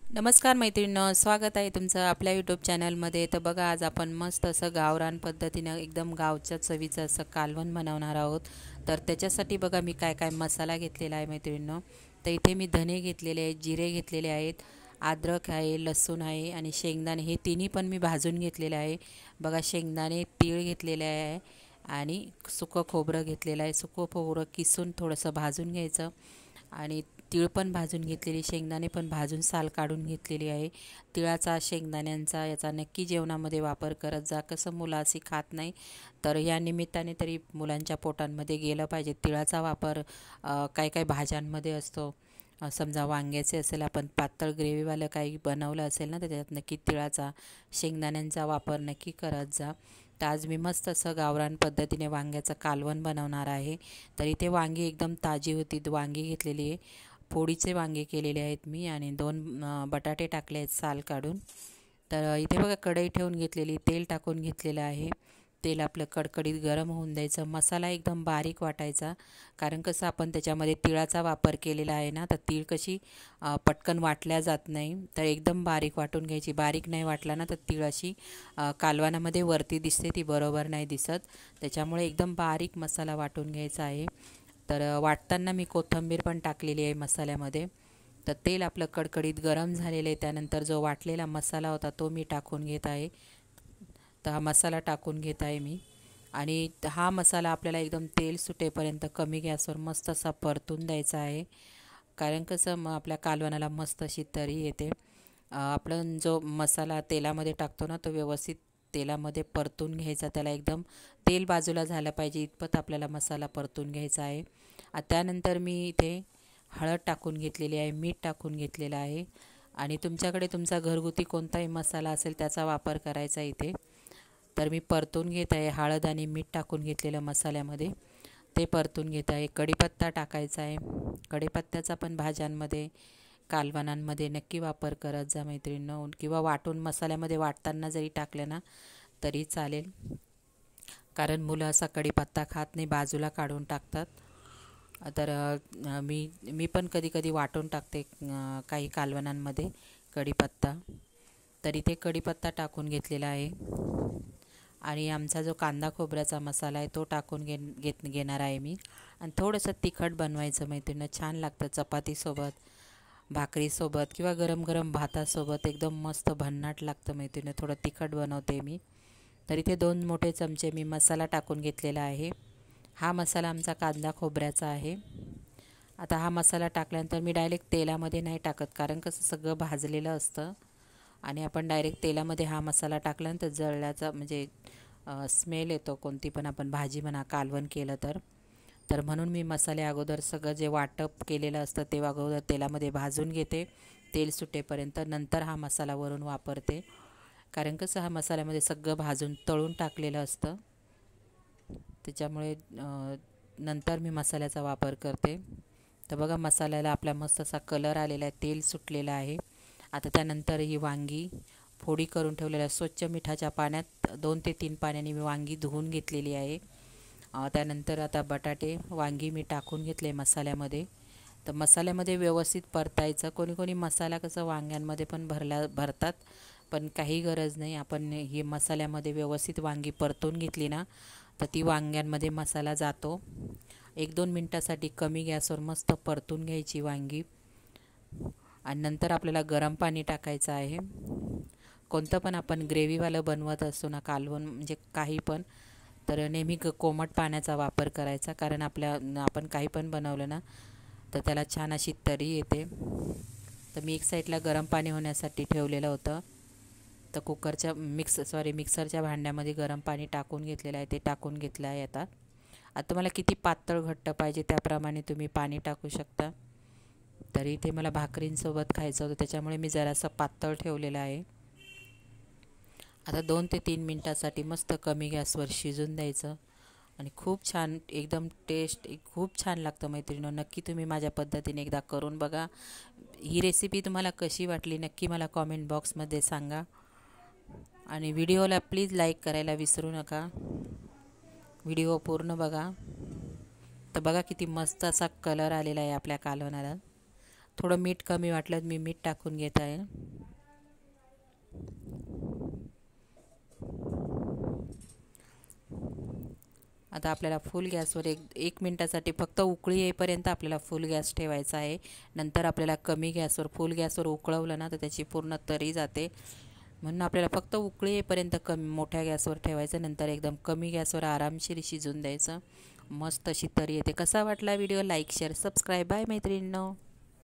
नमस्कार मैत्रिणींनो, स्वागत आहे तुमचं आपल्या यूट्यूब चॅनलमध्ये। तर बघा, आज आपण मस्त असं गावरान पद्धतीनं एकदम गावच्या चवीचं असं कालवण बनवणार आहोत। तर त्याच्यासाठी बघा मी काय काय मसाला घेतलेला आहे मैत्रिणींनो। तर इथे मी धने घेतलेले आहेत, जिरे घेतलेले आहेत, अद्रक आहे, लसूण आहे आणि शेंगदाणे, हे तिन्ही पण मी भाजून घेतलेले आहे। बघा, शेंगदाणे, तीळ घेतलेले आहे आणि सुकं खोबरं घेतलेलं आहे। सुकं खोबरं किसून थोडंसं भाजून घ्यायचं आणि तीळ पण भाजून घेतलेली, शेंगदाणे पण भाजून साल काढून घेतलेली आहे। तिळाचा, शेंगदाण्यांचा याचा नक्की जेवणामध्ये वापर करत जा। कसं मुलं अशी खात नाही, तर या निमित्ताने तरी मुलांच्या पोटांमध्ये गेलं पाहिजे। तिळाचा वापर काय काय भाज्यांमध्ये असतो। समजा वांग्याचे असेल, आपण पातळ ग्रेव्हीवालं काही बनवलं असेल ना, तर त्याच्यात नक्की तिळाचा, शेंगदाण्यांचा वापर नक्की करत जा। तर आज मी मस्त असं गावरान पद्धतीने वांग्याचं कालवण बनवणार आहे। तर इथे वांगी एकदम ताजी होती, वांगी घेतलेली आहे, फोडीचे वांगे केलेले आहेत मी, आणि 2 बटाटे टाकले आहेत साल काढून। तर इथे बघा, कढई ठेवून घेतलेली, तेल टाकून घेतलेलं आहे। तेल आपलं कडकडीत गरम होऊन द्यायचं। मसाला एकदम बारीक वाटायचा, कारण कसं आपण त्याच्यामध्ये तिळाचा वापर केलेला आहे ना, तर तीळ कशी पटकन वाटल्या जात नाही, तर एकदम बारीक वाटून घ्यायची। बारीक नाही वाटला ना, तर तीळ अशी कालवणामध्ये वरती दिसते, ती बरोबर नाही दिसत। त्याच्यामुळे एकदम बारीक मसाला वाटून घ्यायचा आहे। तर वाटताना मी कोथिंबीर पण टाकलेली आहे मसाल्यामध्ये। तर तेल आपलं कडकडीत गरम झालेलं आहे, त्यानंतर जो वाटलेला मसाला होता तो मी टाकून घेत आहे। तर हा मसाला टाकून घेत आहे मी, आणि हा मसाला आपल्याला एकदम तेल सुटेपर्यंत कमी गॅसवर मस्त असा परतून द्यायचा आहे, कारण कसं मग आपल्या कालवणाला मस्त अशी तरी येते। आपण जो मसाला तेलामध्ये टाकतो ना, तो व्यवस्थित तेलामध्ये परतून घ्यायचा, त्याला एकदम तेल बाजूला झालं पाहिजे इतपत आपल्याला मसाला परतून घ्यायचा आहे। त्यानंतर मी इथे हळद टाकून घेतलेली आहे, मीठ टाकून घेतलेलं आहे, आणि तुमच्याकडे तुमचा घरगुती कोणताही मसाला असेल त्याचा वापर करायचा इथे। तर मी परतून घेत आहे, हळद आणि मीठ टाकून घेतलेलं मसाल्यामध्ये ते परतून घेत आहे। कढीपत्ता टाकायचा आहे। कढीपत्त्याचा पण भाज्यांमध्ये, कालवणांमध्ये नक्की वापर करत जा मैत्रिणींनो, किंवा वाटून मसाल्यामध्ये वाटताना जरी टाकलं ना तरी चालेल, कारण मुलं असा कढीपत्ता खात नाही, बाजूला काढून टाकतात। तर मी पण कधी कधी वाटून टाकते काही कालवणांमध्ये कढीपत्ता। तर इथे कढीपत्ता टाकून घेतलेला आहे, आणि आमचा जो कांदा खोबऱ्याचा मसाला आहे तो टाकून घेणार आहे मी। आणि थोडंसं तिखट बनवायचं मैत्रिणींनो, छान लागतं चपातीसोबत, भाकरीसोबत, किंवा गरम गरम भातासोबत एकदम मस्त भन्नाट लागतं मैत्रिणींनो, थोडं तिखट बनवते मी। तर इथे 2 मोठे चमचे मी मसाला टाकून घेतलेला आहे। हा मसाला आमचा कांदा खोबऱ्याचा आहे। आता हा मसाला टाकल्यानंतर मी डायरेक्ट तेलामध्ये नाही टाकत, कारण कसं सगळं भाजलेलं असतं, आणि आपण डायरेक्ट तेलामध्ये हा मसाला टाकल्यानंतर जळल्याचा म्हणजे स्मेल येतो, कोणती पण आपण भाजी म्हणा, कालवण केलं तर म्हणून मी मसाले अगोदर सगळं जे वाटप केलेलं असतं ते अगोदर तेलामध्ये भाजून घेते, तेल सुटेपर्यंत, नंतर हा मसाला वरून वापरते, कारण कसं हा मसाल्यामध्ये सगळं भाजून तळून टाकलेलं असतं, त्याच्यामुळे नंतर मी मसाल्याचा वापर करते। तर बघा, मसाल्याला आपला मस्त असा कलर आलेला आहे, तेल सुटलेलं आहे। आता त्यानंतर ही वांगी फोडी करून ठेवलेल्या स्वच्छ मिठाच्या पाण्यात 2 ते 3 पाण्याने मी वांगी धुवून घेतलेली आहे। त्यानंतर आता बटाटे, वांगी मी टाकून घेतले मसाल्यामध्ये। तर मसाल्यामध्ये व्यवस्थित परतायचं। कोणी कोणी मसाला कसं वांग्यांमध्ये पण भरतात, पण काही गरज नाही, आपण ही मसाल्यामध्ये व्यवस्थित वांगी परतून घेतली ना, तर ती वांग्यांमध्ये मसाला जातो। 1-2 मिनटासाठी कमी गॅसवर मस्त परतून घ्यायची वांगी, आणि नंतर आपल्याला गरम पाणी टाकायचं आहे। कोणतं पण आपण ग्रेव्हीवालं बनवत असतो ना कालवण, म्हणजे काही पण, तर नेहमी कोमट पाण्याचा वापर करायचा, कारण आपण काही पण बनवलं ना तर त्याला छान अशी तरी येते। तर मी एक साईडला गरम पाणी होण्यासाठी ठेवलेलं होतं, तर मिक्सरच्या भांड्यामध्ये गरम पाणी टाकून घेतलेलं आहे, ते टाकून घेतलं आहे। आता तुम्हाला किती पातळ घट्ट पाहिजे त्याप्रमाणे तुम्ही पाणी टाकू शकता। तरी इथे मला भाकरींसोबत खायचं होतं, त्याच्यामुळे मी जरासं पातळ ठेवलेलं आहे। आता 2 ते 3 मिनटासाठी मस्त कमी गॅसवर शिजून द्यायचं, आणि खूप छान एकदम टेस्ट खूप छान लागतं मैत्रिणींनो। नक्की तुम्ही माझ्या पद्धतीने एकदा करून बघा। ही रेसिपी तुम्हाला कशी वाटली नक्की मला कॉमेंट बॉक्समध्ये सांगा, आणि व्हिडिओला प्लीज लाईक करायला विसरू नका। व्हिडिओ पूर्ण बघा। तर बघा किती मस्त असा कलर आलेला आहे आपल्या कालवणाला। थोडं मीठ कमी वाटलं मी मीठ टाकून घेत आहे। आता आपल्याला फुल गॅसवर एक मिनिटासाठी फक्त उकळी येईपर्यंत आपल्याला फुल गॅस ठेवायचा आहे। नंतर आपल्याला कमी गॅसवर फुल गॅसवर उकळवलं ना तर त्याची पूर्ण तरी जाते, म्हणून आपल्याला फक्त उकळी येईपर्यंत मोठ्या गॅसवर ठेवायचं। नंतर एकदम कमी गॅसवर आरामशीर शिजून द्यायचं, मस्त अशी तरी येते। कसा वाटला video? Like share subscribe. Bye मैत्रिणींनो।